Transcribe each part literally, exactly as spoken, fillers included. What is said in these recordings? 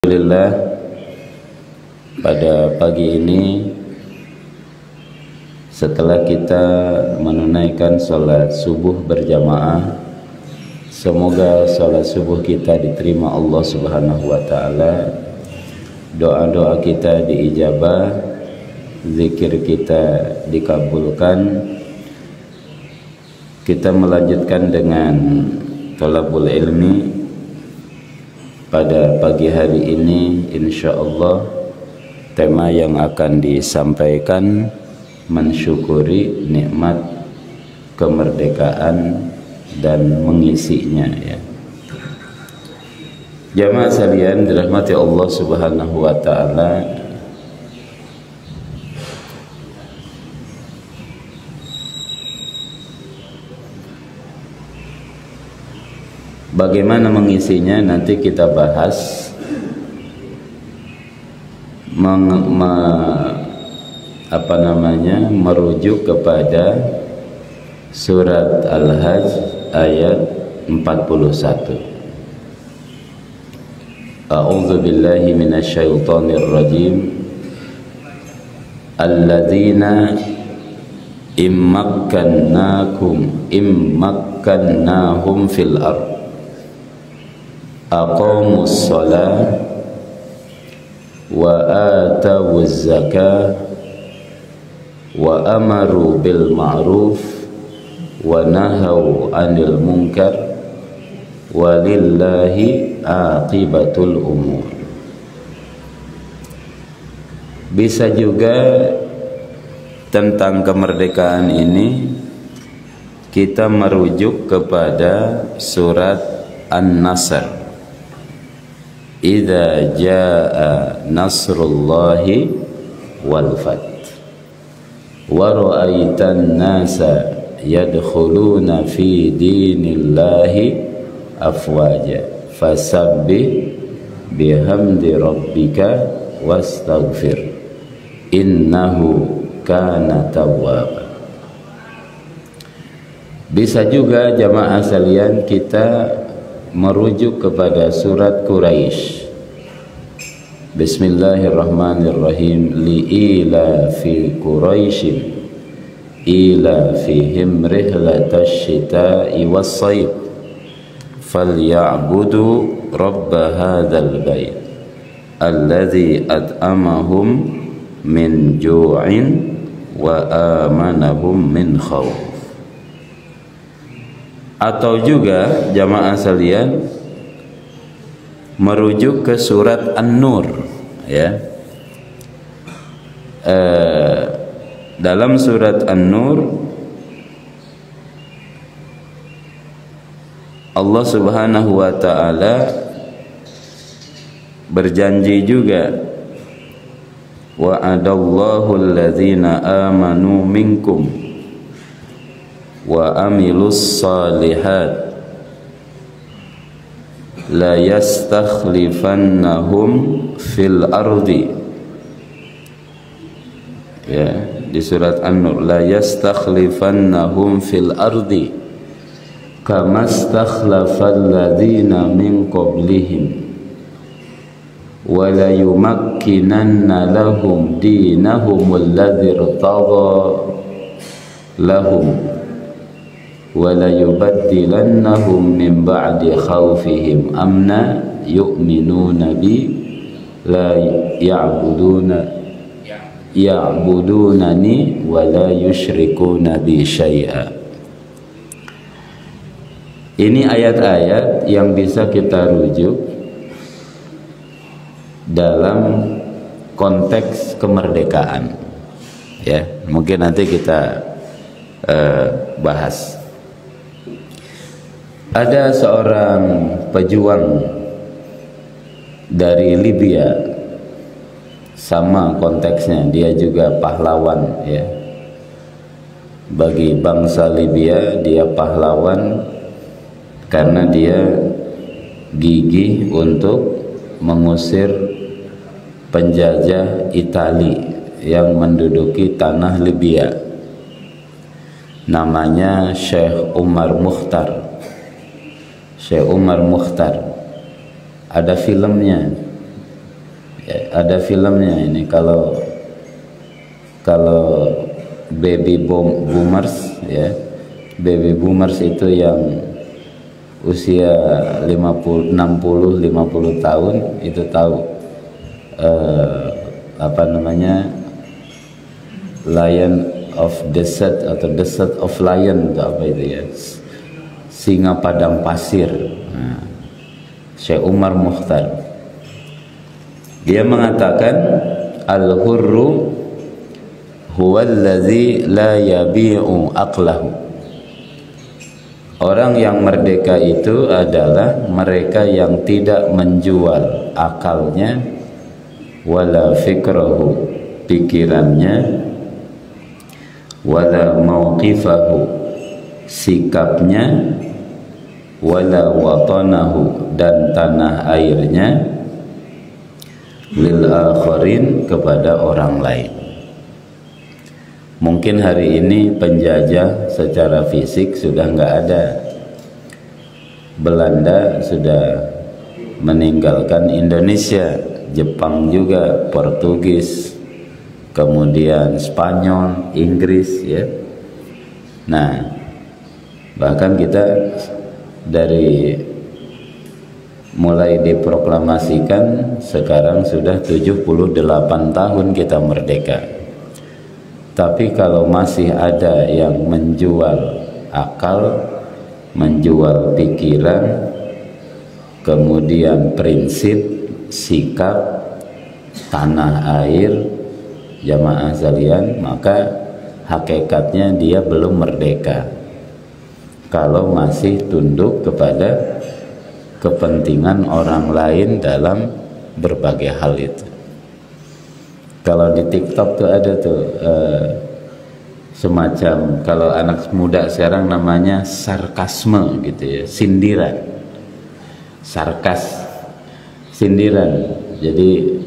Alhamdulillah, pada pagi ini setelah kita menunaikan sholat subuh berjamaah, semoga sholat subuh kita diterima Allah Subhanahu wa ta'ala, doa-doa kita diijabah, zikir kita dikabulkan. Kita melanjutkan dengan thalabul ilmi. Pada pagi hari ini insyaallah tema yang akan disampaikan mensyukuri nikmat kemerdekaan dan mengisinya, ya. Jamaah sekalian dirahmati Allah Subhanahu wa ta'ala, bagaimana mengisinya nanti kita bahas. Meng, me, apa namanya merujuk kepada surat Al-Hajj ayat empat puluh satu. A'udzu billahi minasyaitonir rajim. Alladzina immakkannakum immakkannahum fil ardh aqamus shalah wa atawuz zakah wa amaru bil ma'ruf wa nahaw 'anil munkar walillahi aqibatul umur. Bisa juga tentang kemerdekaan ini kita merujuk kepada surat An-Nasr. Idza jaa nasrullahi wal fath wa ra'aitan nasa yadkhuluna fi dinillahi afwaja fasabbih bihamdi rabbika wastaghfir innahu kana tawwaba. Bisa juga jamaah sekalian kita merujuk kepada surat Quraisy. Bismillahirrahmanirrahim. Li'ila fi Quraisyin ila fihim rihlatash shita'i was-sayf falya'budu rabb hadzal bait alladzi at'amahum min ju'in wa amanahum min khauf. Atau juga jamaah sekalian merujuk ke surat An-Nur, ya. E, dalam surat An-Nur Allah Subhanahu wa ta'ala berjanji juga, wa'adallahu alladzina amanu minkum wa amilus salihat la yastakhlifannahum fil ardi, ya, di surat An-Nur, la yastakhlifannahum fil ardi kama stakhlafal ladzina min qablihim wa la yumakkinanna lahum dinahum alladzi irtadha lahum wa la yubaddilannahum min ba'di khawfihim amna yu'minuna bi la ya'buduna ya'budunani wa la yusyrikuna bi syai'a. Ini ayat-ayat yang bisa kita rujuk dalam konteks kemerdekaan, ya. Mungkin nanti kita uh, bahas. Ada seorang pejuang dari Libya, sama konteksnya, dia juga pahlawan, ya. Bagi bangsa Libya dia pahlawan karena dia gigih untuk mengusir penjajah Itali yang menduduki tanah Libya. Namanya Syekh Umar Mukhtar. Syekh Umar Mukhtar. Ada filmnya, Ya, ada filmnya ini, kalau kalau baby boom, boomers ya, baby boomers itu yang usia lima puluh, enam puluh, lima puluh tahun itu tahu eh, apa namanya, Lion of Desert atau Desert of Lion atau apa itu ya, singa padang pasir. Nah, Syekh Umar Mukhtar dia mengatakan al-hurru huwallazi la yabi'u aqlahu. Orang yang merdeka itu adalah mereka yang tidak menjual akalnya, wala fikrahu, pikirannya, wala mauqifahu, sikapnya, wala watanahu, dan tanah airnya, lil akharin, kepada orang lain. Mungkin hari ini penjajah secara fisik sudah nggak ada. Belanda sudah meninggalkan Indonesia, Jepang juga, Portugis, kemudian Spanyol, Inggris ya. Nah, bahkan kita dari mulai diproklamasikan sekarang sudah tujuh puluh delapan tahun kita merdeka. Tapi kalau masih ada yang menjual akal, menjual pikiran, kemudian prinsip, sikap, tanah air, jamaah sekalian, maka hakikatnya dia belum merdeka. Kalau masih tunduk kepada kepentingan orang lain dalam berbagai hal itu. Kalau di TikTok tuh ada tuh eh, semacam, kalau anak muda sekarang namanya sarkasme gitu ya, sindiran, sarkas, sindiran. Jadi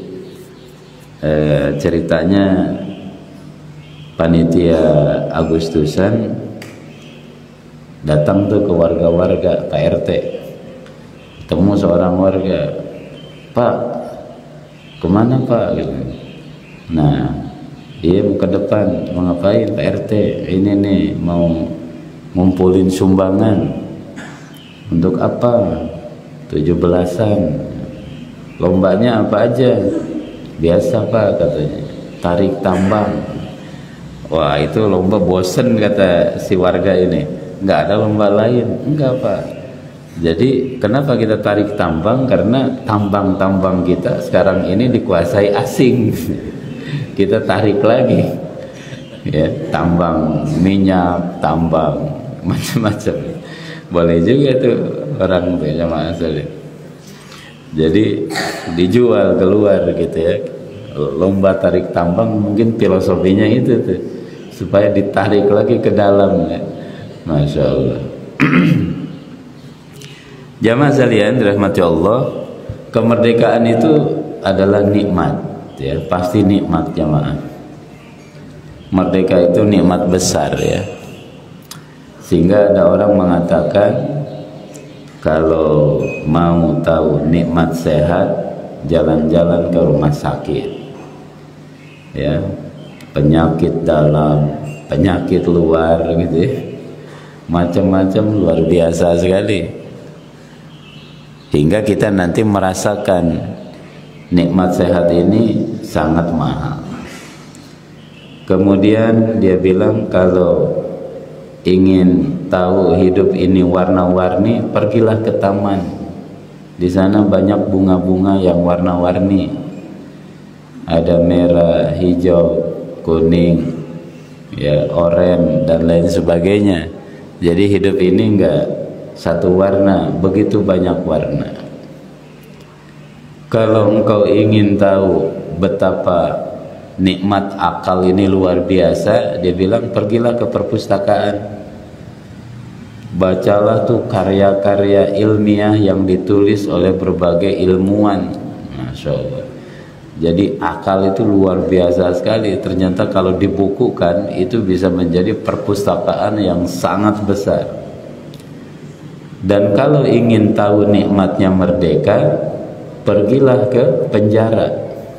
eh, ceritanya panitia Agustusan datang tuh ke warga-warga, Pak R T, ketemu seorang warga, Pak, kemana Pak? Gitu. Nah, dia mau ke depan, mau ngapain Pak R T? Ini nih mau ngumpulin sumbangan. Untuk apa? tujuh belasan. Lombanya apa aja? Biasa Pak, katanya, tarik tambang. Wah, itu lomba bosen kata si warga ini. Nggak ada lomba lain. Enggak Pak. Jadi kenapa kita tarik tambang? Karena tambang-tambang kita sekarang ini dikuasai asing. Kita tarik lagi ya, tambang minyak, tambang macam-macam. Boleh juga tuh orang jamaah sekalian. Jadi dijual keluar gitu ya, lomba tarik tambang. Mungkin filosofinya itu tuh, supaya ditarik lagi ke dalam ya. Masya Allah. Jamaah sekalian dirahmati Allah, kemerdekaan itu adalah nikmat ya, pasti nikmat jamaah. Merdeka itu nikmat besar ya. Sehingga ada orang mengatakan kalau mau tahu nikmat sehat, jalan-jalan ke rumah sakit. Ya, penyakit dalam, penyakit luar gitu ya. Macam-macam luar biasa sekali. Hingga kita nanti merasakan nikmat sehat ini sangat mahal. Kemudian dia bilang kalau ingin tahu hidup ini warna-warni, pergilah ke taman. Di sana banyak bunga-bunga yang warna-warni. Ada merah, hijau, kuning, ya, oranye dan lain sebagainya. Jadi hidup ini enggak satu warna, begitu banyak warna. Kalau engkau ingin tahu betapa nikmat akal ini luar biasa, dia bilang pergilah ke perpustakaan. Bacalah tuh karya-karya ilmiah yang ditulis oleh berbagai ilmuwan. Masya Allah. Jadi akal itu luar biasa sekali. Ternyata kalau dibukukan itu bisa menjadi perpustakaan yang sangat besar. Dan kalau ingin tahu nikmatnya merdeka, pergilah ke penjara.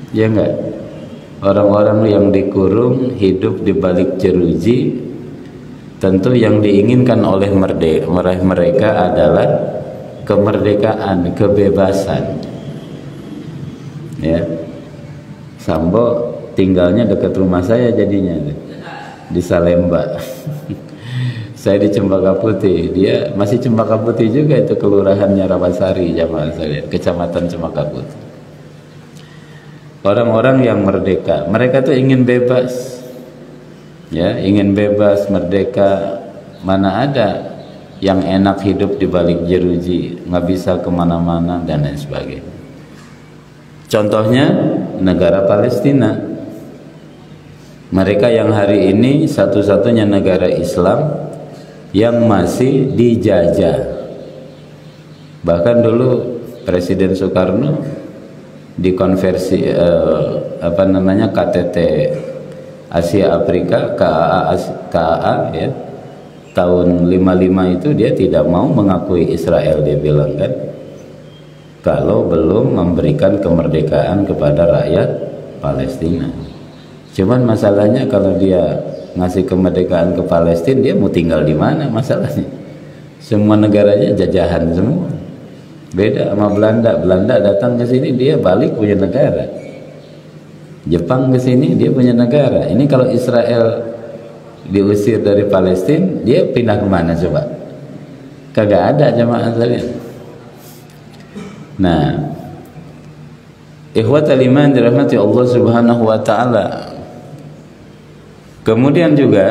ya enggak? Orang-orang yang dikurung hidup di balik jeruji, tentu yang diinginkan oleh mereka adalah kemerdekaan, kebebasan. Ya, Sambo tinggalnya dekat rumah saya jadinya di Salemba. Saya di Cempaka Putih, dia masih Cempaka Putih juga, itu kelurahannya Rawasari, jamaah sekalian, kecamatan Cempaka Putih. Orang-orang yang merdeka, mereka tuh ingin bebas, ya, ingin bebas, merdeka. Mana ada yang enak hidup di balik jeruji, nggak bisa kemana-mana dan lain sebagainya. Contohnya negara Palestina. Mereka yang hari ini satu-satunya negara Islam yang masih dijajah. Bahkan dulu Presiden Soekarno dikonversi eh, apa namanya K T T Asia Afrika, K A A, K A A ya, tahun lima puluh lima itu dia tidak mau mengakui Israel. Dia bilang kan, kalau belum memberikan kemerdekaan kepada rakyat Palestina. Cuman masalahnya kalau dia ngasih kemerdekaan ke Palestina, dia mau tinggal di mana masalahnya? Semua negaranya jajahan semua. Beda sama Belanda. Belanda datang ke sini, dia balik punya negara. Jepang ke sini, dia punya negara. Ini kalau Israel diusir dari Palestina, dia pindah kemana coba? Kagak ada jamaah sekalian. Nah, ikhwatal iman dirahmati Allah Subhanahu wa taala. Kemudian juga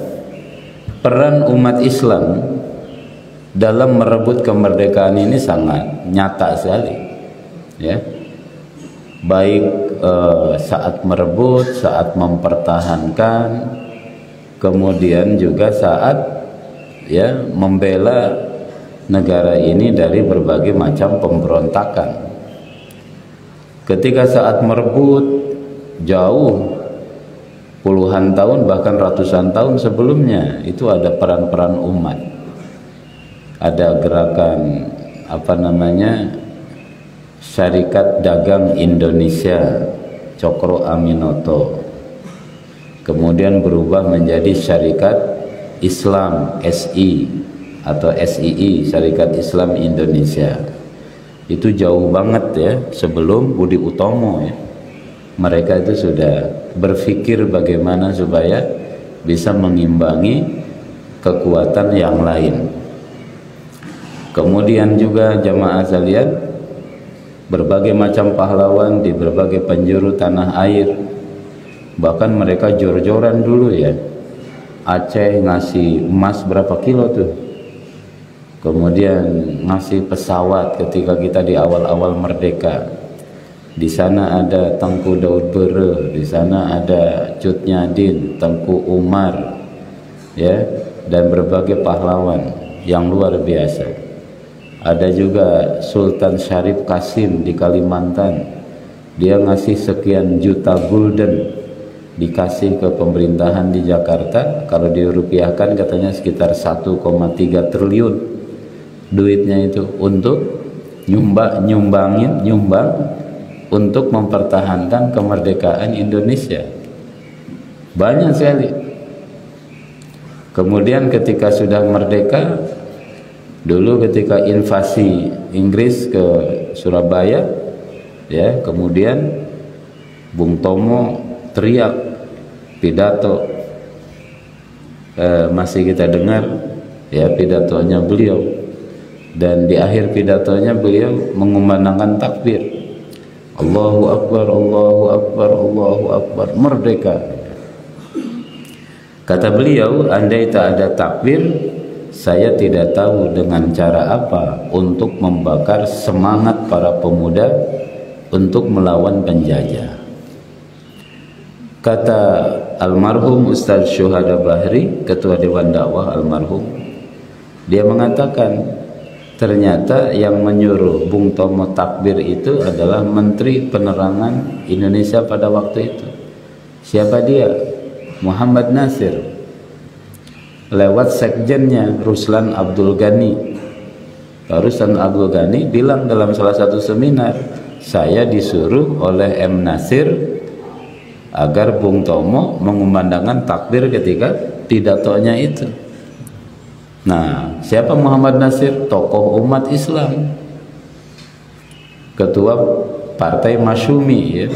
peran umat Islam dalam merebut kemerdekaan ini sangat nyata sekali, ya. Baik eh, saat merebut, saat mempertahankan, kemudian juga saat ya membela negara ini dari berbagai macam pemberontakan. Ketika saat merebut, jauh puluhan tahun bahkan ratusan tahun sebelumnya itu ada peran-peran umat. Ada gerakan apa namanya Syarikat Dagang Indonesia, Cokro Aminoto, kemudian berubah menjadi Syarikat Islam S I atau S I I, Syarikat Islam Indonesia. Itu jauh banget ya sebelum Budi Utomo ya. Mereka itu sudah berpikir bagaimana supaya bisa mengimbangi kekuatan yang lain. Kemudian juga jamaah sekalian, berbagai macam pahlawan di berbagai penjuru tanah air, bahkan mereka jor-joran dulu ya. Aceh ngasih emas berapa kilo tuh, kemudian ngasih pesawat ketika kita di awal-awal merdeka. Di sana ada Tengku Daud Bere, di sana ada Cut Nyadin, Tengku Umar, ya, dan berbagai pahlawan yang luar biasa. Ada juga Sultan Syarif Kasim di Kalimantan, dia ngasih sekian juta gulden, dikasih ke pemerintahan di Jakarta. Kalau dirupiahkan katanya sekitar satu koma tiga triliun duitnya itu untuk nyumbang, nyumbangin, nyumbang untuk mempertahankan kemerdekaan Indonesia. Banyak sekali. Kemudian ketika sudah merdeka, dulu ketika invasi Inggris ke Surabaya, ya, kemudian Bung Tomo teriak pidato, eh, masih kita dengar ya pidatonya beliau, dan di akhir pidatonya beliau mengumandangkan takbir, Allahu Akbar, Allahu Akbar, Allahu Akbar, merdeka. Kata beliau, andai tak ada takbir, saya tidak tahu dengan cara apa untuk membakar semangat para pemuda untuk melawan penjajah. Kata almarhum Ustaz Syuhada Bahri, Ketua Dewan Dakwah almarhum, dia mengatakan ternyata yang menyuruh Bung Tomo takbir itu adalah Menteri Penerangan Indonesia pada waktu itu. Siapa dia? Muhammad Nasir. Lewat sekjennya Ruslan Abdul Ghani. Ruslan Abdul Ghani bilang dalam salah satu seminar, saya disuruh oleh M. Nasir agar Bung Tomo mengumandangkan takbir ketika pidatonya itu. Nah, siapa Muhammad Nasir? Tokoh umat Islam, ketua Partai Masyumi, ya,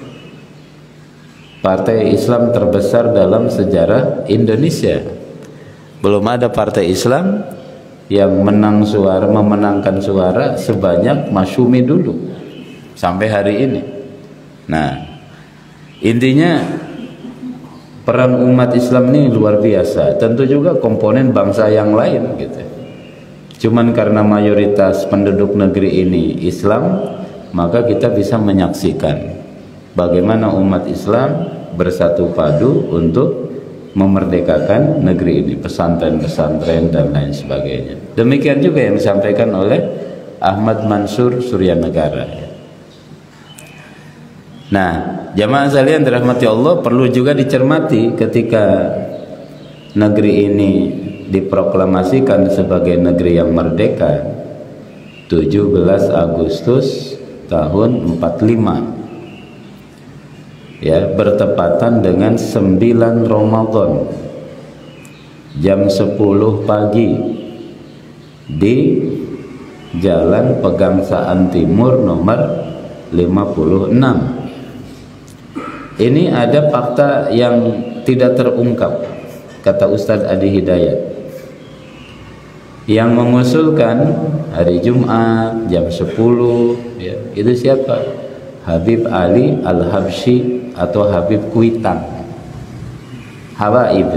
partai Islam terbesar dalam sejarah Indonesia. Belum ada partai Islam yang menang suara, memenangkan suara sebanyak Masyumi dulu sampai hari ini. Nah, intinya peran umat Islam ini luar biasa. Tentu juga komponen bangsa yang lain gitu. Cuman karena mayoritas penduduk negeri ini Islam, maka kita bisa menyaksikan bagaimana umat Islam bersatu padu untuk memerdekakan negeri ini, pesantren-pesantren dan lain sebagainya. Demikian juga yang disampaikan oleh Ahmad Mansur Suryanegara. Nah, jamaah sekalian dirahmati Allah, perlu juga dicermati ketika negeri ini diproklamasikan sebagai negeri yang merdeka tujuh belas Agustus tahun empat puluh lima, ya, bertepatan dengan sembilan Ramadan jam sepuluh pagi di Jalan Pegangsaan Timur nomor lima puluh enam. Ini ada fakta yang tidak terungkap, kata Ustadz Adi Hidayat. Yang mengusulkan hari Jumat jam sepuluh, ya, itu siapa? Habib Ali Al-Habsyi atau Habib Kuitang, Habaib.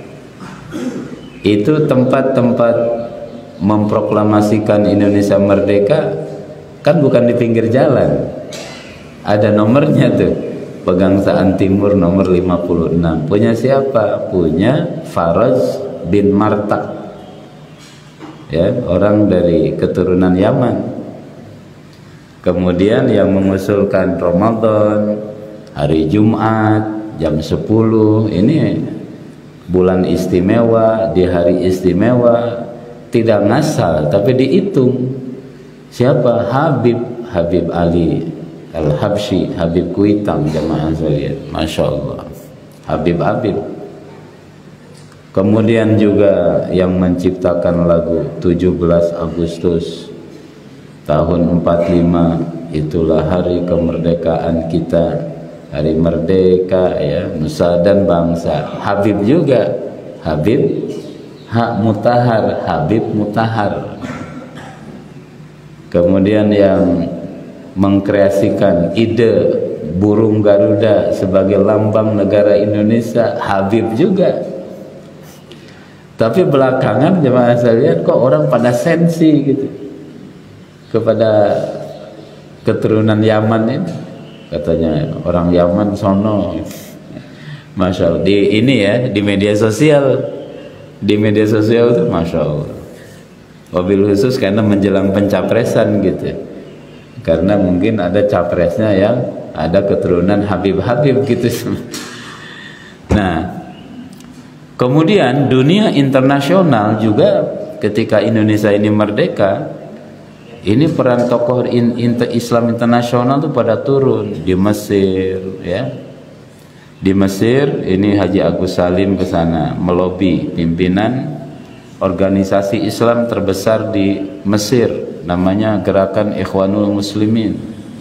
Itu tempat-tempat memproklamasikan Indonesia merdeka kan bukan di pinggir jalan, ada nomornya tuh, Pegangsaan Timur nomor lima puluh enam. Punya siapa? Punya Faraj bin Martak, ya, orang dari keturunan Yaman. Kemudian yang mengusulkan Ramadan, hari Jumat jam sepuluh, ini bulan istimewa, di hari istimewa, tidak ngasal tapi dihitung. Siapa? Habib Habib Ali Al-Habsyi, Habib Kuitang, jamaah sekalian. Masya Allah, Habib-Habib. Kemudian juga yang menciptakan lagu tujuh belas Agustus tahun empat puluh lima, itulah hari kemerdekaan kita, hari merdeka, ya, nusa dan bangsa. Habib juga, Habib Hak Mutahar, Habib Mutahar. Kemudian yang mengkreasikan ide burung Garuda sebagai lambang negara Indonesia, Habib juga. Tapi belakangan jemaah sekalian kok orang pada sensi gitu kepada keturunan Yaman ini, katanya orang Yaman sono. Masya Allah, di ini ya, di media sosial, di media sosial itu Masya Allah, wabil khusus karena menjelang pencapresan gitu, karena mungkin ada capresnya yang ada keturunan Habib-Habib gitu. Nah, kemudian dunia internasional juga ketika Indonesia ini merdeka, ini peran tokoh in, inter, Islam internasional tuh pada turun di Mesir, ya. Di Mesir ini Haji Agus Salim ke sana melobi pimpinan organisasi Islam terbesar di Mesir, namanya Gerakan Ikhwanul Muslimin.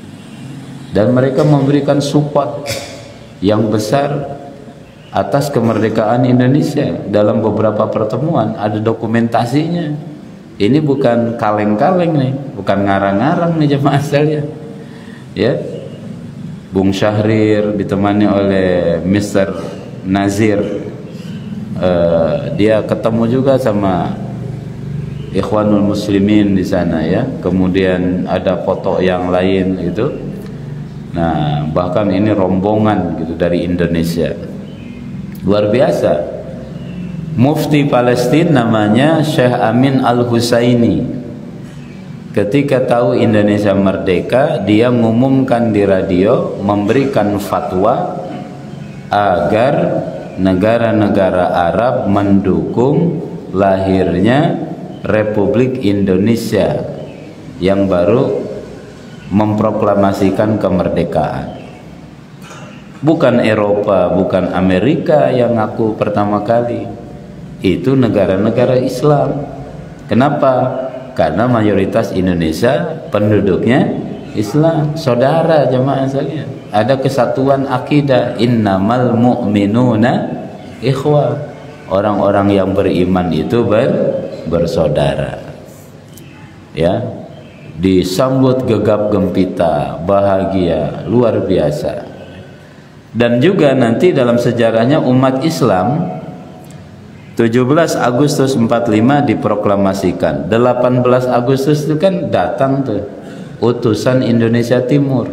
Dan mereka memberikan support yang besar atas kemerdekaan Indonesia. Dalam beberapa pertemuan ada dokumentasinya. Ini bukan kaleng-kaleng nih, bukan ngarang-ngarang nih jemaah sekalian. Ya, Bung Syahrir ditemani oleh mister Nazir, uh, dia ketemu juga sama Ikhwanul Muslimin di sana, ya. Kemudian ada foto yang lain gitu. Nah, bahkan ini rombongan gitu dari Indonesia, luar biasa. Mufti Palestina namanya Syekh Amin Al-Husaini, ketika tahu Indonesia merdeka, dia mengumumkan di radio, memberikan fatwa agar negara-negara Arab mendukung lahirnya Republik Indonesia yang baru memproklamasikan kemerdekaan. Bukan Eropa, bukan Amerika yang ngaku pertama kali. Itu negara-negara Islam. Kenapa? Karena mayoritas Indonesia penduduknya Islam. Saudara jamaah sekalian, ada kesatuan akidah, innamal mu'minuna ikhwah. Orang-orang yang beriman itu ber, bersaudara. Ya, disambut gegap gempita, bahagia, luar biasa. Dan juga nanti dalam sejarahnya umat Islam tujuh belas Agustus empat puluh lima diproklamasikan. delapan belas Agustus itu kan datang tuh utusan Indonesia Timur.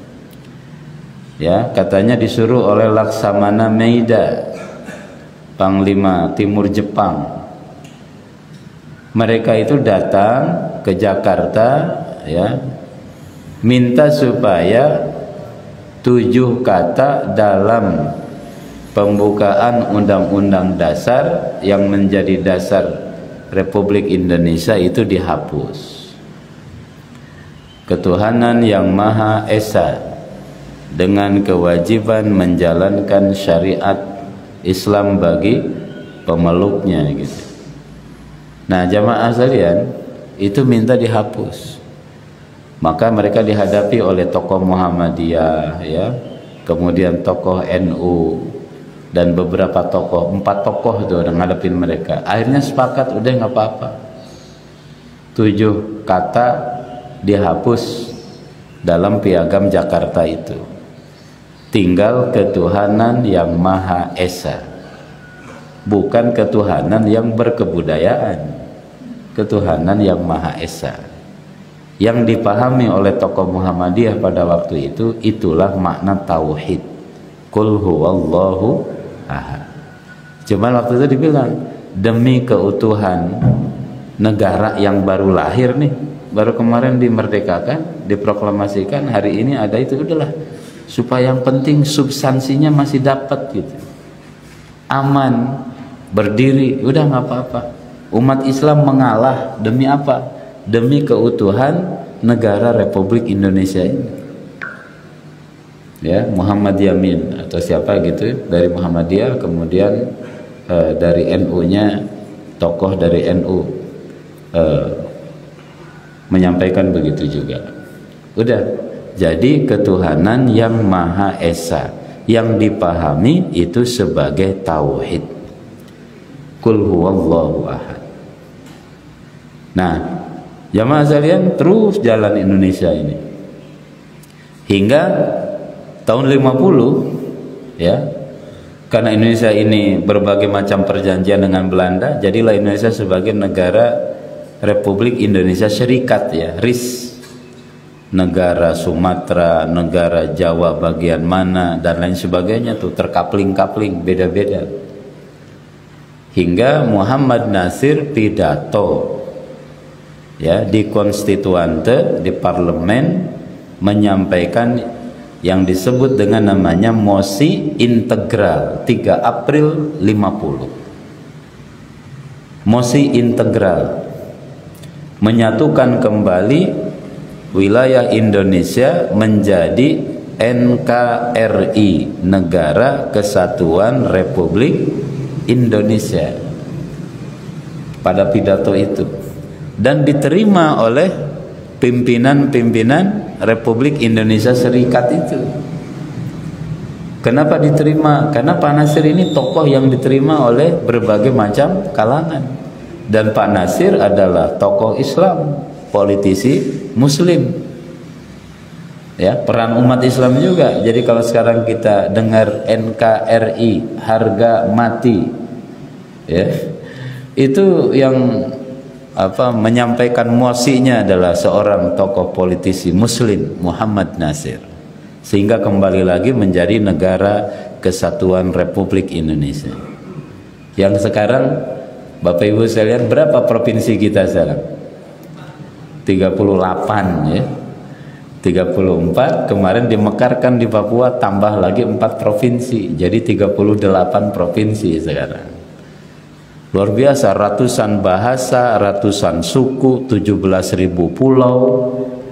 Ya, katanya disuruh oleh Laksamana Maeda, Panglima Timur Jepang. Mereka itu datang ke Jakarta, ya, minta supaya tujuh kata dalam pembukaan Undang-Undang Dasar yang menjadi dasar Republik Indonesia itu dihapus. Ketuhanan yang Maha Esa dengan kewajiban menjalankan syariat Islam bagi pemeluknya gitu. Nah, jamaah sekalian, itu minta dihapus. Maka mereka dihadapi oleh tokoh Muhammadiyah, ya, kemudian tokoh N U dan beberapa tokoh, empat tokoh itu udah ngadepin mereka. Akhirnya sepakat, udah nggak apa-apa. Tujuh kata dihapus dalam piagam Jakarta itu. Tinggal ketuhanan yang Maha Esa, bukan ketuhanan yang berkebudayaan, ketuhanan yang Maha Esa. Yang dipahami oleh tokoh Muhammadiyah pada waktu itu, itulah makna tauhid. Qul huwallahu ahad. Cuman waktu itu dibilang, demi keutuhan negara yang baru lahir nih, baru kemarin dimerdekakan, diproklamasikan, hari ini ada itu, udahlah, supaya yang penting substansinya masih dapat gitu, aman, berdiri, udah nggak apa-apa. Umat Islam mengalah demi apa? Demi keutuhan negara Republik Indonesia ini. Ya, Muhammad Yamin atau siapa gitu dari Muhammadiyah, kemudian eh, dari N U-nya tokoh dari N U eh, menyampaikan begitu juga. Udah, jadi ketuhanan yang Maha Esa yang dipahami itu sebagai tauhid. Qul huwallahu ahad. Nah, jamaah sekalian, terus jalan Indonesia ini hingga tahun lima puluh, ya, karena Indonesia ini berbagai macam perjanjian dengan Belanda, jadilah Indonesia sebagai negara Republik Indonesia Serikat, ya, R I S, negara Sumatera, negara Jawa bagian mana dan lain sebagainya tuh terkapling-kapling, beda-beda. Hingga Muhammad Nasir pidato, ya, di konstituante, di parlemen, menyampaikan yang disebut dengan namanya mosi integral tiga April lima puluh. Mosi integral menyatukan kembali wilayah Indonesia menjadi N K R I, Negara Kesatuan Republik Indonesia, pada pidato itu, dan diterima oleh pimpinan-pimpinan Republik Indonesia Serikat itu. Kenapa diterima? Karena Pak Nasir ini tokoh yang diterima oleh berbagai macam kalangan, dan Pak Nasir adalah tokoh Islam, politisi Muslim, ya, peran umat Islam juga. Jadi kalau sekarang kita dengar N K R I, harga mati, ya, itu yang apa menyampaikan mosinya adalah seorang tokoh politisi Muslim, Muhammad Nasir, sehingga kembali lagi menjadi negara Kesatuan Republik Indonesia. Yang sekarang Bapak Ibu sekalian, berapa provinsi kita sekarang? tiga puluh delapan, ya, tiga puluh empat. Kemarin dimekarkan di Papua tambah lagi empat provinsi, jadi tiga puluh delapan provinsi sekarang. Luar biasa, ratusan bahasa, ratusan suku, tujuh belas ribu pulau,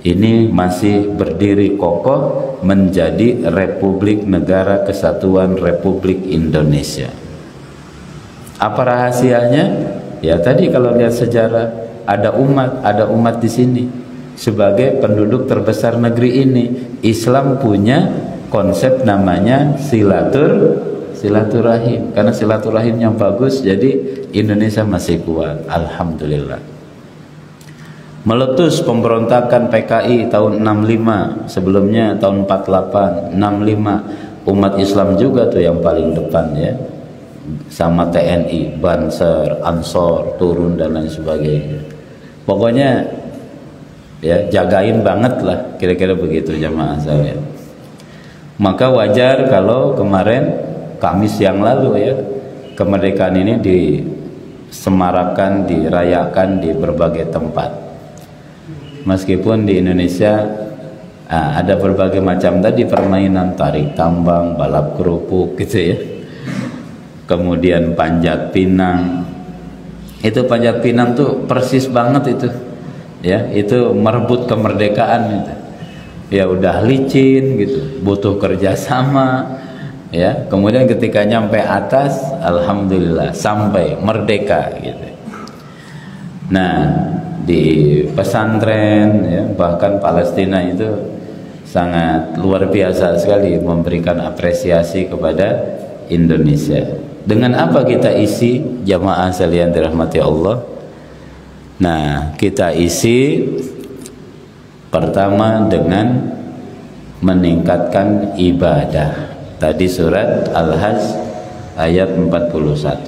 ini masih berdiri kokoh menjadi Republik Negara Kesatuan Republik Indonesia. Apa rahasianya? Ya tadi kalau lihat sejarah, ada umat, ada umat di sini sebagai penduduk terbesar negeri ini. Islam punya konsep namanya silatur silaturahim. Karena silaturahimnya bagus, jadi Indonesia masih kuat. Alhamdulillah. Meletus pemberontakan P K I tahun enam lima, sebelumnya tahun empat delapan, enam lima, umat Islam juga tuh yang paling depan ya, sama T N I, Banser, Ansor turun dan lain sebagainya. Pokoknya ya jagain banget lah, kira-kira begitu jamaah saya. Maka wajar kalau kemarin Kamis yang lalu ya, kemerdekaan ini disemarakan, dirayakan di berbagai tempat. Meskipun di Indonesia ah, ada berbagai macam tadi permainan, tarik tambang, balap kerupuk gitu ya. Kemudian panjat pinang. Itu panjat pinang tuh persis banget itu. Ya, itu merebut kemerdekaan itu. Ya udah licin gitu, butuh kerjasama. Ya, kemudian ketika nyampe atas, alhamdulillah sampai merdeka gitu. Nah, di pesantren ya, bahkan Palestina itu sangat luar biasa sekali memberikan apresiasi kepada Indonesia. Dengan apa kita isi jamaah sekalian dirahmati Allah? Nah, kita isi pertama dengan meningkatkan ibadah. Tadi surat Al-Hajj ayat empat puluh satu.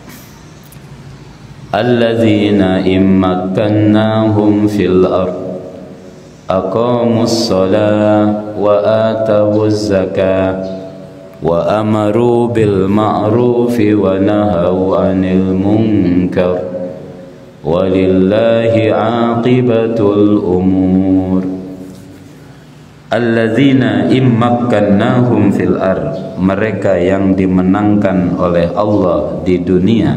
Alladzina immakkannahum fil ard aqamus shalah wa atawuz zakah wa amaru bil ma'rufi wa nahaw 'anil munkar walillahi 'aqibatul umur. Alladzina immakkannahum fil ard, mereka yang dimenangkan oleh Allah di dunia,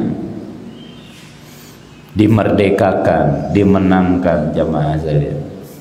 dimerdekakan, dimenangkan jamaah sekalian.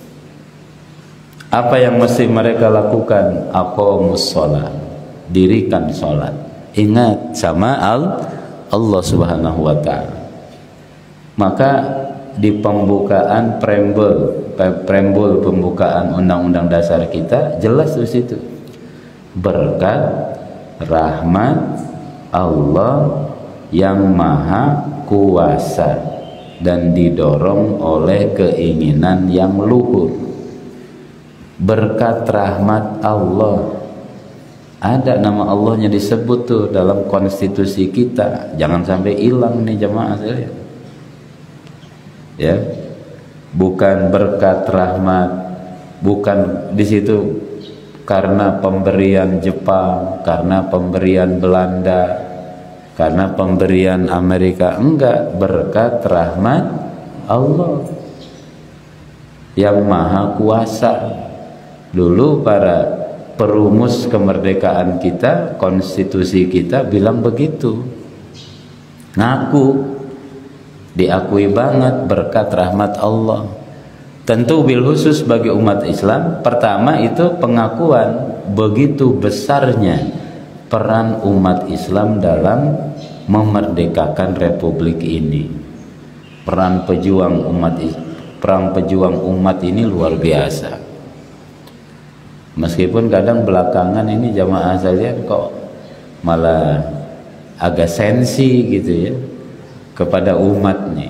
Apa yang mesti mereka lakukan? Aqamus shalah, dirikan salat. Ingat sama Allah Subhanahu wa taala. Maka di pembukaan preambul preambul pembukaan undang-undang dasar kita jelas di situ, berkat rahmat Allah yang maha kuasa dan didorong oleh keinginan yang luhur. Berkat rahmat Allah, ada nama Allahnya disebut tuh dalam konstitusi kita, jangan sampai hilang nih jamaah sekalian. Ya, bukan berkat rahmat, bukan di situ karena pemberian Jepang, karena pemberian Belanda, karena pemberian Amerika, enggak, berkat rahmat Allah yang maha kuasa. Dulu para perumus kemerdekaan kita, konstitusi kita bilang begitu, ngaku diakui banget berkat rahmat Allah. Tentu bil khusus bagi umat Islam, pertama itu pengakuan begitu besarnya peran umat Islam dalam memerdekakan republik ini. Peran pejuang umat perang pejuang umat ini luar biasa. Meskipun kadang belakangan ini jamaah sekalian kok malah agak sensi gitu ya kepada umatnya.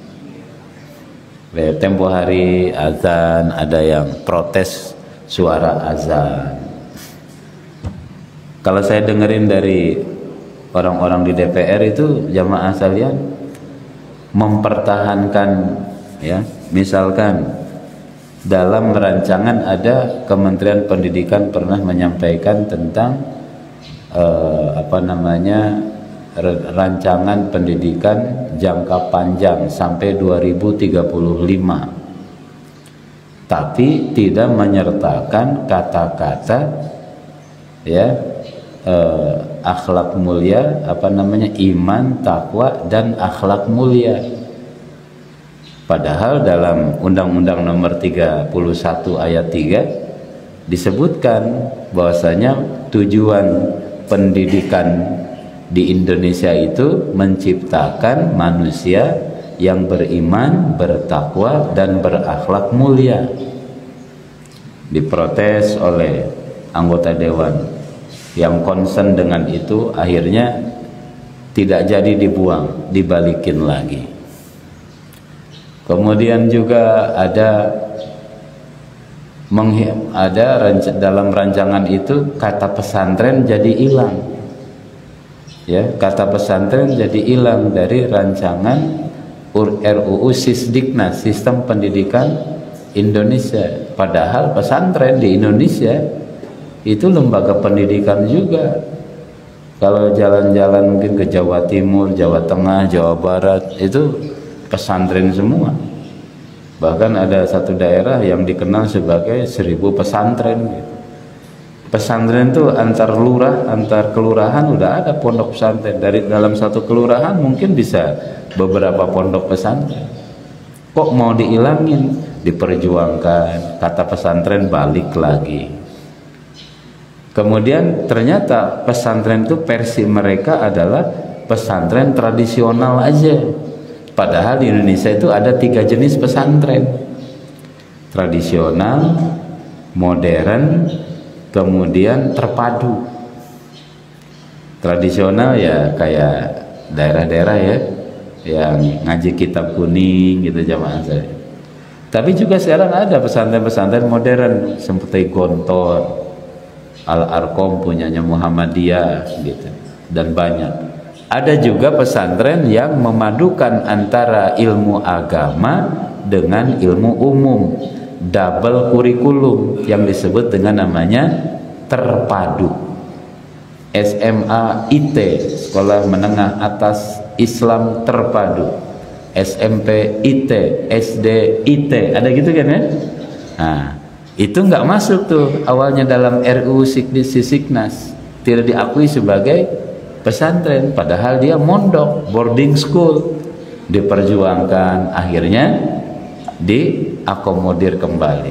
Tempo hari azan ada yang protes suara azan. Kalau saya dengerin dari orang-orang di D P R itu jamaah sekalian mempertahankan ya, misalkan dalam rancangan ada Kementerian Pendidikan pernah menyampaikan tentang eh, apa namanya rancangan pendidikan jangka panjang sampai dua ribu tiga puluh lima, tapi tidak menyertakan kata-kata ya eh, akhlak mulia, apa namanya, iman, takwa dan akhlak mulia. Padahal dalam Undang-Undang Nomor tiga puluh satu Ayat tiga disebutkan bahwasanya tujuan pendidikan di Indonesia itu menciptakan manusia yang beriman, bertakwa, dan berakhlak mulia. Diprotes oleh anggota dewan yang concern dengan itu, akhirnya tidak jadi dibuang, dibalikin lagi. Kemudian juga ada ada dalam rancangan itu kata pesantren jadi hilang, ya, kata pesantren jadi hilang dari rancangan R U U Sisdiknas, Sistem Pendidikan Indonesia. Padahal pesantren di Indonesia itu lembaga pendidikan juga. Kalau jalan-jalan mungkin ke Jawa Timur, Jawa Tengah, Jawa Barat, itu pesantren semua. Bahkan ada satu daerah yang dikenal sebagai seribu pesantren gitu. Pesantren itu antar lurah, antar kelurahan udah ada pondok pesantren. Dari dalam satu kelurahan mungkin bisa beberapa pondok pesantren. Kok mau dihilangin? Diperjuangkan, kata pesantren balik lagi. Kemudian ternyata pesantren itu versi mereka adalah pesantren tradisional aja. Padahal di Indonesia itu ada tiga jenis pesantren: tradisional, modern, kemudian terpadu. Tradisional ya kayak daerah-daerah ya yang ngaji kitab kuning gitu jamaah saya. Tapi juga sekarang ada pesantren-pesantren modern seperti Gontor, Al-Arqam punyanya Muhammadiyah gitu, dan banyak. Ada juga pesantren yang memadukan antara ilmu agama dengan ilmu umum, double kurikulum, yang disebut dengan namanya terpadu. S M A I T, Sekolah Menengah Atas Islam Terpadu, S M P I T, S D I T, ada gitu kan ya? Nah, itu nggak masuk tuh awalnya dalam R U U Sisdiknas, tidak diakui sebagai pesantren, padahal dia mondok, boarding school. Diperjuangkan, akhirnya diakomodir kembali.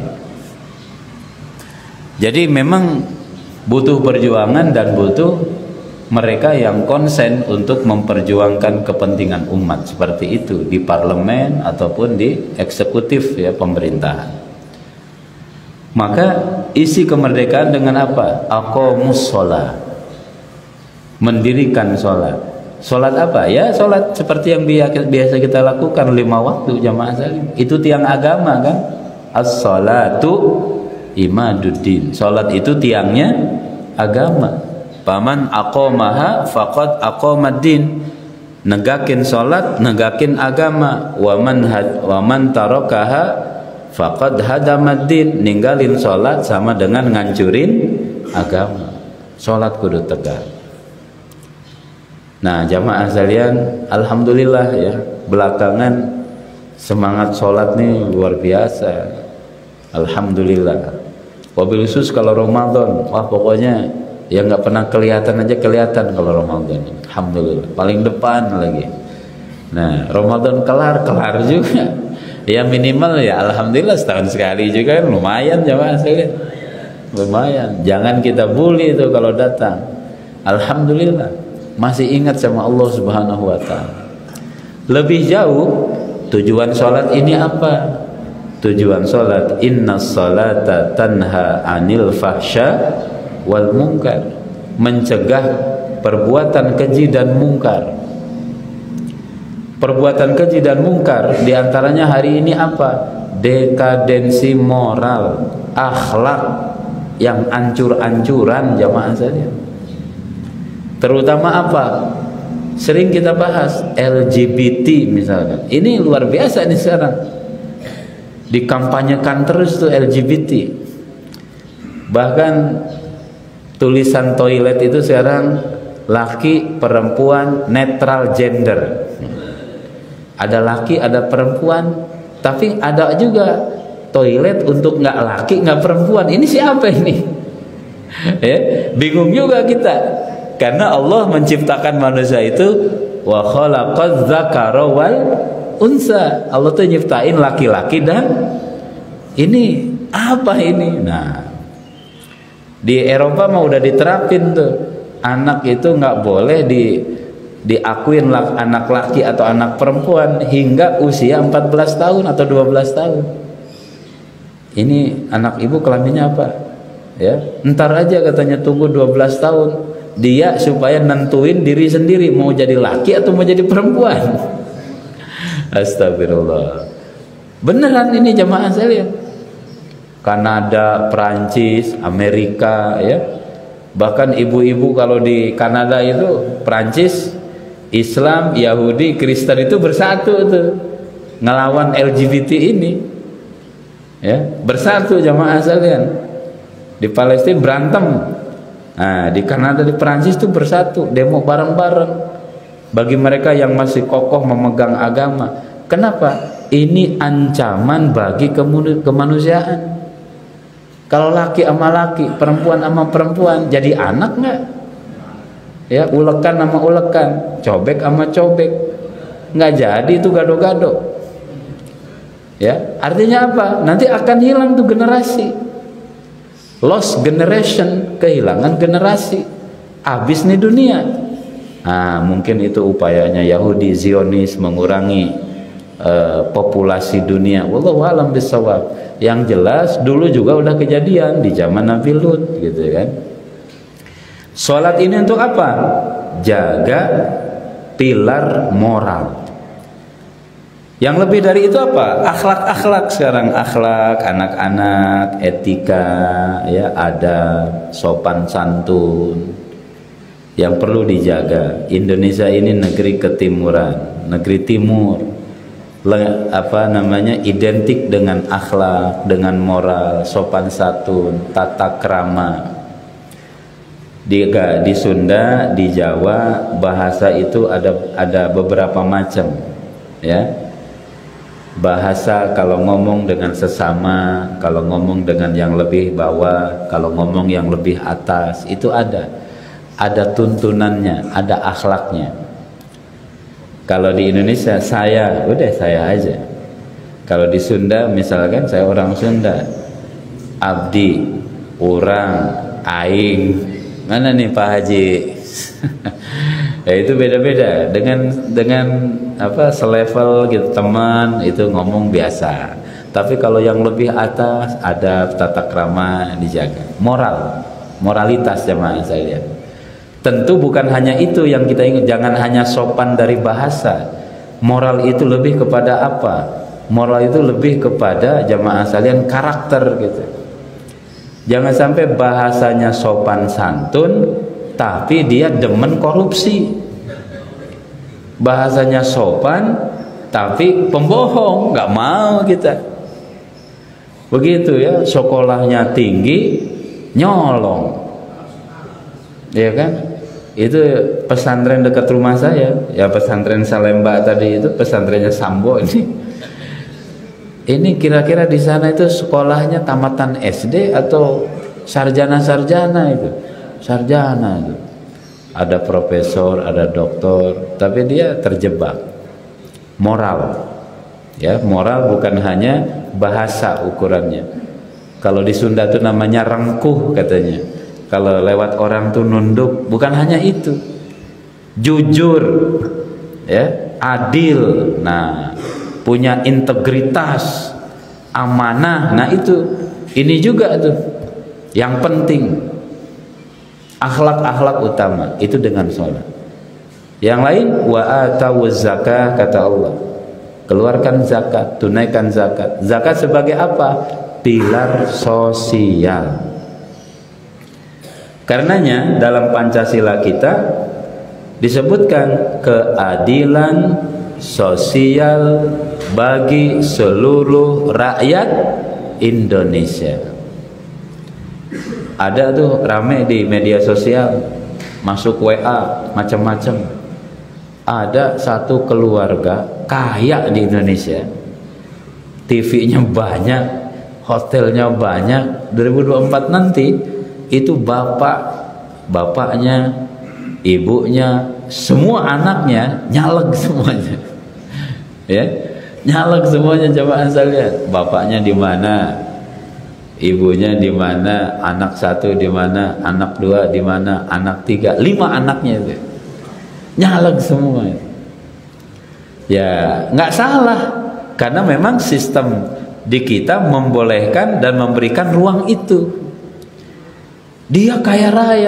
Jadi memang butuh perjuangan dan butuh mereka yang konsen untuk memperjuangkan kepentingan umat seperti itu di parlemen ataupun di eksekutif ya, pemerintahan. Maka isi kemerdekaan dengan apa? Aqomus sholat, mendirikan sholat. Sholat apa? Ya sholat seperti yang biasa kita lakukan lima waktu jamaah salim. Itu tiang agama kan? As-sholatu imaduddin. Sholat itu tiangnya agama. Paman aqomaha faqad aqomaddin. Negakin sholat, negakin agama. Waman had, waman tarokaha faqad hadamaddin. Ninggalin sholat sama dengan ngancurin agama. Sholat kudu tegak. Nah jamaah sekalian, alhamdulillah ya, belakangan semangat sholat nih luar biasa. Alhamdulillah. Wabil khusus kalau Ramadan, wah pokoknya ya nggak pernah kelihatan aja kelihatan kalau Ramadan. Alhamdulillah, paling depan lagi. Nah Ramadan kelar kelar juga. Ya minimal ya alhamdulillah setahun sekali juga kan lumayan jamaah sekalian. Lumayan. Jangan kita bully itu kalau datang. Alhamdulillah. Masih ingat sama Allah Subhanahu wa ta'ala. Lebih jauh, tujuan sholat ini apa? Tujuan sholat, inna sholata tanha anil fahsya wal munkar, mencegah perbuatan keji dan mungkar. Perbuatan keji dan mungkar diantaranya hari ini apa? Dekadensi moral, akhlak yang ancur-ancuran jamaah saja. Terutama apa? Sering kita bahas L G B T misalkan. Ini luar biasa nih sekarang. Dikampanyekan terus tuh L G B T. Bahkan tulisan toilet itu sekarang laki, perempuan, netral gender. Ada laki, ada perempuan, tapi ada juga toilet untuk nggak laki, nggak perempuan. Ini siapa ini? Ya, bingung juga kita. Karena Allah menciptakan manusia itu wa khalaqaz dzakara wal unsa. Allah tuh nyiptain laki-laki dan ini apa ini? Nah, di Eropa mah udah diterapin tuh, anak itu nggak boleh di diakuin lak, anak laki atau anak perempuan hingga usia empat belas tahun atau dua belas tahun. Ini anak ibu kelaminnya apa? Ya, ntar aja katanya, tunggu dua belas tahun dia supaya nentuin diri sendiri mau jadi laki atau mau jadi perempuan. Astagfirullah. Beneran ini jamaah sekalian. Kanada, Prancis, Amerika, ya. Bahkan ibu-ibu kalau di Kanada itu, Prancis, Islam, Yahudi, Kristen itu bersatu tuh ngelawan L G B T ini. Ya, bersatu jamaah sekalian. Di Palestina berantem. Nah, di Kanada, di Prancis itu bersatu, demo bareng-bareng. Bagi mereka yang masih kokoh memegang agama. Kenapa? Ini ancaman bagi kemanusiaan. Kalau laki sama laki, perempuan sama perempuan, jadi anak nggak? Ya, ulekan sama ulekan, cobek sama cobek, nggak jadi itu gado-gado. Ya, artinya apa? Nanti akan hilang tuh generasi, lost generation, kehilangan generasi, habis nih dunia. Nah, mungkin itu upayanya Yahudi Zionis mengurangi uh, populasi dunia. Wallahu a'lam bishawab. Yang jelas dulu juga udah kejadian di zaman Nabi Lut, gitu kan. Sholat ini untuk apa? Jaga pilar moral. Yang lebih dari itu apa? Akhlak-akhlak sekarang, akhlak anak-anak, etika, ya, adab, sopan santun yang perlu dijaga. Indonesia ini negeri ketimuran, negeri timur. Apa namanya, identik dengan akhlak, dengan moral, sopan santun, tata krama. Di, di Sunda, di Jawa, bahasa itu ada ada beberapa macam, ya. Bahasa kalau ngomong dengan sesama, kalau ngomong dengan yang lebih bawah, kalau ngomong yang lebih atas, itu ada, ada tuntunannya, ada akhlaknya. Kalau di Indonesia saya, udah saya aja. Kalau di Sunda misalkan saya orang Sunda, abdi, orang, aing, mana nih Pak Haji? Ya itu beda-beda. Dengan dengan apa selevel gitu, teman itu ngomong biasa. Tapi kalau yang lebih atas, ada tata krama dijaga, moral, moralitas jamaah saya lihat. Tentu bukan hanya itu yang kita ingat, jangan hanya sopan dari bahasa. Moral itu lebih kepada apa? Moral itu lebih kepada jamaah sekalian karakter gitu. Jangan sampai bahasanya sopan santun tapi dia demen korupsi. Bahasanya sopan tapi pembohong, nggak mau kita. Begitu ya, sekolahnya tinggi nyolong. Ya kan? Itu pesantren dekat rumah saya, ya pesantren Salemba tadi itu, pesantrennya Sambo ini. Ini kira-kira di sana itu sekolahnya tamatan S D atau sarjana-sarjana itu, sarjana itu. Ada profesor, ada doktor, tapi dia terjebak moral. Ya, moral bukan hanya bahasa ukurannya. Kalau di Sunda itu namanya rengkuh katanya. Kalau lewat orang tuh nunduk, bukan hanya itu, jujur, ya, adil, nah, punya integritas, amanah, nah itu, ini juga tuh, yang penting, akhlak-akhlak utama itu dengan sholat. Yang lain, wa atawuz zakah, kata Allah, keluarkan zakat, tunaikan zakat. Zakat sebagai apa? Pilar sosial. Karenanya dalam Pancasila kita disebutkan keadilan sosial bagi seluruh rakyat Indonesia. Ada tuh rame di media sosial, masuk W A macam-macam. Ada satu keluarga kaya di Indonesia, T V-nya banyak, hotelnya banyak. dua ribu dua puluh empat nanti itu bapak, bapaknya, ibunya, semua anaknya nyaleg semuanya, ya. Nyalek semuanya jamaah sekalian. Bapaknya di mana, ibunya di mana, anak satu di mana, anak dua di mana, anak tiga, lima anaknya itu nyalek semua. Ya nggak salah, karena memang sistem di kita membolehkan dan memberikan ruang itu. Dia kaya raya,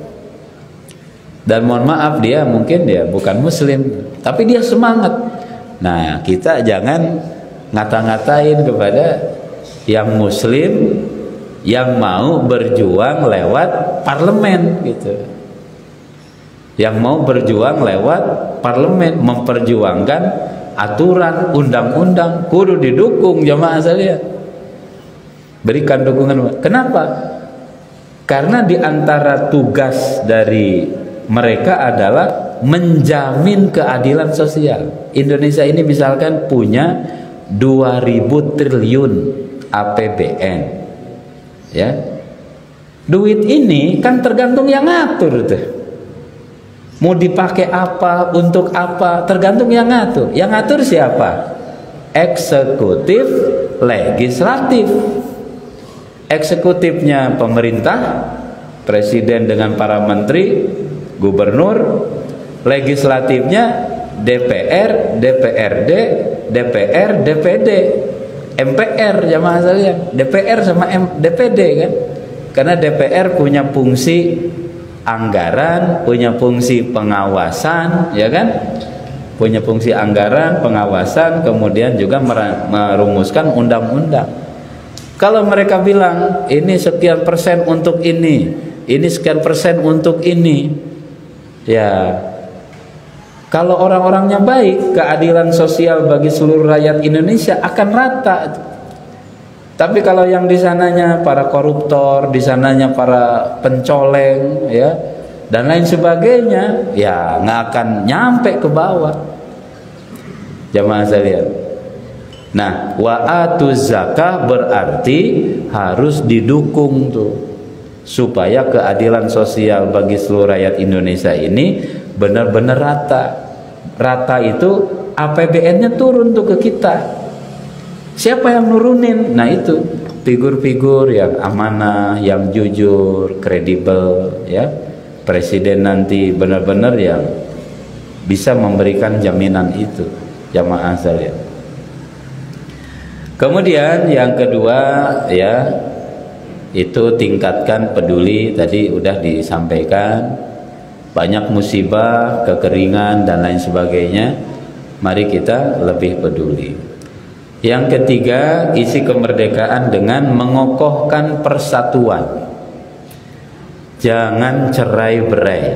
dan mohon maaf dia mungkin dia bukan muslim, tapi dia semangat. Nah, kita jangan ngata-ngatain kepada yang muslim yang mau berjuang lewat parlemen gitu. Yang mau berjuang lewat parlemen, memperjuangkan aturan, undang-undang, kudu didukung jamaah sekalian. Berikan dukungan. Kenapa? Karena di antara tugas dari mereka adalah menjamin keadilan sosial. Indonesia ini misalkan punya dua ribu triliun A P B N. Ya. Duit ini kan tergantung yang ngatur tuh. Mau dipakai apa, untuk apa, tergantung yang ngatur. Yang ngatur siapa? Eksekutif, legislatif. Eksekutifnya pemerintah, presiden dengan para menteri, gubernur. Legislatifnya D P R, D P R D, D P R, D P D, M P R jamaah sekalian. D P R sama M D P D kan. Karena D P R punya fungsi anggaran, punya fungsi pengawasan, ya kan? Punya fungsi anggaran, pengawasan, kemudian juga merumuskan undang-undang. Kalau mereka bilang ini sekian persen untuk ini, ini sekian persen untuk ini, ya kalau orang-orangnya baik, keadilan sosial bagi seluruh rakyat Indonesia akan rata. Tapi kalau yang di sananya para koruptor, di sananya para pencoleng, ya, dan lain sebagainya, ya nggak akan nyampe ke bawah. Jamaah sekalian. Nah, wa'atuz zakah berarti harus didukung tuh, supaya keadilan sosial bagi seluruh rakyat Indonesia ini benar-benar rata. Rata itu A P B N-nya turun tuh ke kita. Siapa yang nurunin? Nah itu figur-figur yang amanah, yang jujur, kredibel, ya. Presiden nanti benar-benar yang bisa memberikan jaminan itu, jamaah sekalian. Kemudian yang kedua, ya, itu tingkatkan peduli. Tadi udah disampaikan. Banyak musibah, kekeringan dan lain sebagainya. Mari kita lebih peduli. Yang ketiga, isi kemerdekaan dengan mengokohkan persatuan. Jangan cerai-berai.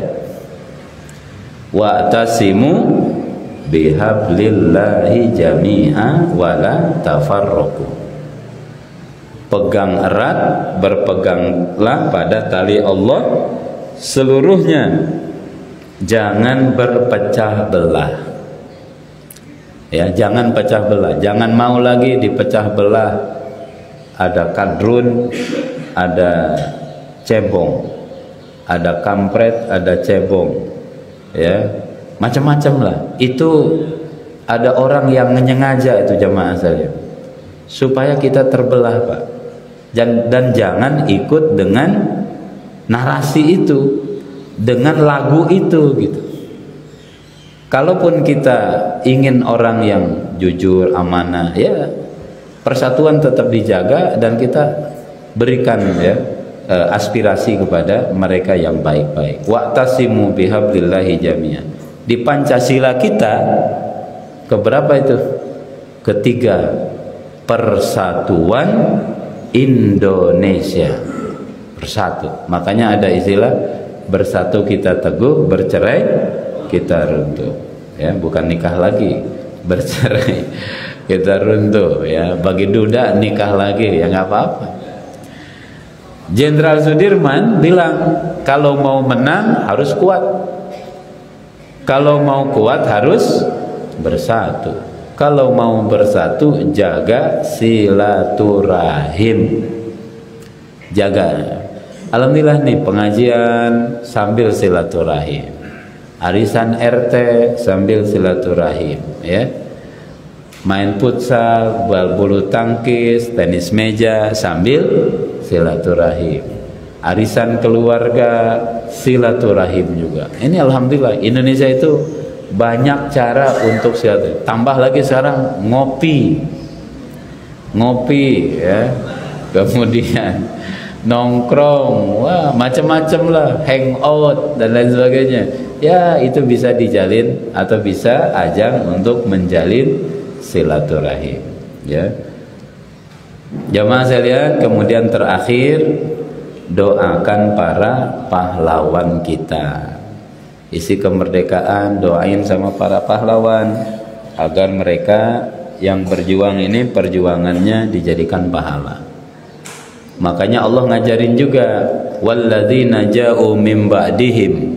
Wa'tasimu bihablillahi jami'a wala tafarraqu. Pegang erat, berpeganglah pada tali Allah seluruhnya. Jangan berpecah belah. Ya, jangan pecah belah. Jangan mau lagi dipecah belah. Ada kadrun, ada cebong, ada kampret, ada cebong. Ya, macam-macam lah. Itu ada orang yang menyengaja itu jamaah saya, supaya kita terbelah, Pak. Dan, dan jangan ikut dengan narasi itu, dengan lagu itu gitu. Kalaupun kita ingin orang yang jujur, amanah, ya persatuan tetap dijaga dan kita berikan ya aspirasi kepada mereka yang baik-baik. Wa'tasimu bihablillahi jami'an. Di Pancasila kita keberapa itu? Ketiga, persatuan Indonesia. Bersatu. Makanya ada istilah bersatu kita teguh, bercerai kita runtuh. Ya, bukan nikah lagi, bercerai kita runtuh. Ya, bagi duda nikah lagi ya nggak apa-apa. Jenderal Sudirman bilang kalau mau menang harus kuat, kalau mau kuat harus bersatu, kalau mau bersatu jaga silaturahim, jaga. Alhamdulillah nih pengajian sambil silaturahim, arisan R T sambil silaturahim, ya. main futsal, bola bulu tangkis, tenis meja sambil silaturahim. Arisan keluarga, silaturahim juga. Ini alhamdulillah Indonesia itu banyak cara untuk silaturahim. Tambah lagi sekarang ngopi, ngopi ya, kemudian nongkrong, wah macam-macam lah, hangout dan lain sebagainya. Ya itu bisa dijalin atau bisa ajang untuk menjalin silaturahim. Ya, jamaah sekalian, kemudian terakhir doakan para pahlawan kita. Isi kemerdekaan doain sama para pahlawan agar mereka yang berjuang ini perjuangannya dijadikan pahala. Makanya Allah ngajarin juga, walladzina ja'u min ba'dihim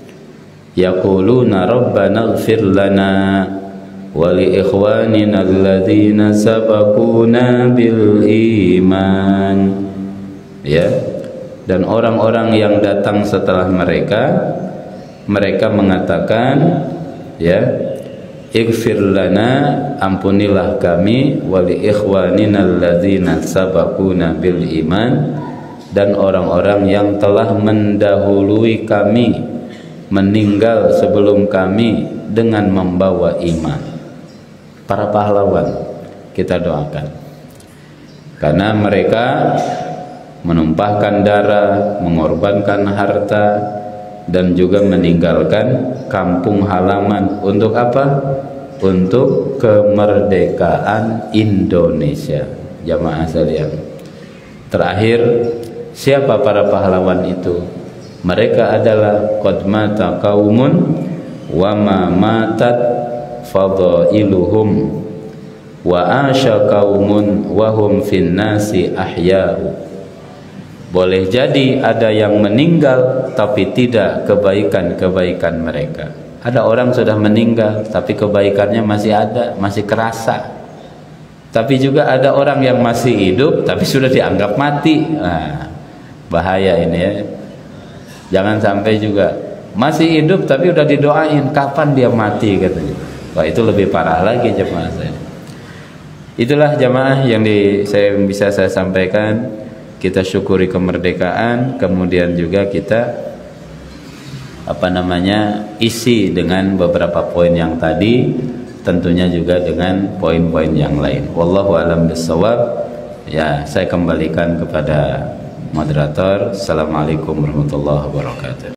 yaquluna rabbana ighfir lana wa li ikhwanina alladzina sabaquna bil iman. Ya, dan orang-orang yang datang setelah mereka, mereka mengatakan, ya, ighfir lana, ampunilah kami, wali ikhwanina alladzina sabaquna bil iman, dan orang-orang yang telah mendahului kami, meninggal sebelum kami dengan membawa iman. Para pahlawan kita doakan, karena mereka menumpahkan darah, mengorbankan harta, dan juga meninggalkan kampung halaman untuk apa? Untuk kemerdekaan Indonesia. Jamaah sekalian, terakhir, siapa para pahlawan itu? Mereka adalah qad mata qaumun wa ma matat fadailuhum wa asya qaumun wa hum fin nasi ahya'u. Boleh jadi ada yang meninggal tapi tidak kebaikan-kebaikan mereka. Ada orang sudah meninggal tapi kebaikannya masih ada, masih kerasa. Tapi juga ada orang yang masih hidup tapi sudah dianggap mati. Nah, bahaya ini ya. Jangan sampai juga masih hidup tapi udah didoain kapan dia mati katanya. Wah, itu lebih parah lagi jemaah saya. Itulah jemaah yang di, saya bisa saya sampaikan. Kita syukuri kemerdekaan, kemudian juga kita apa namanya isi dengan beberapa poin yang tadi, tentunya juga dengan poin-poin yang lain. Wallahu a'lam bishawab. Ya, saya kembalikan kepada moderator. Assalamualaikum warahmatullahi wabarakatuh.